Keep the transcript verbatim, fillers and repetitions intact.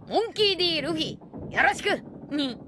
モンキー D ルフィ、よろしくに。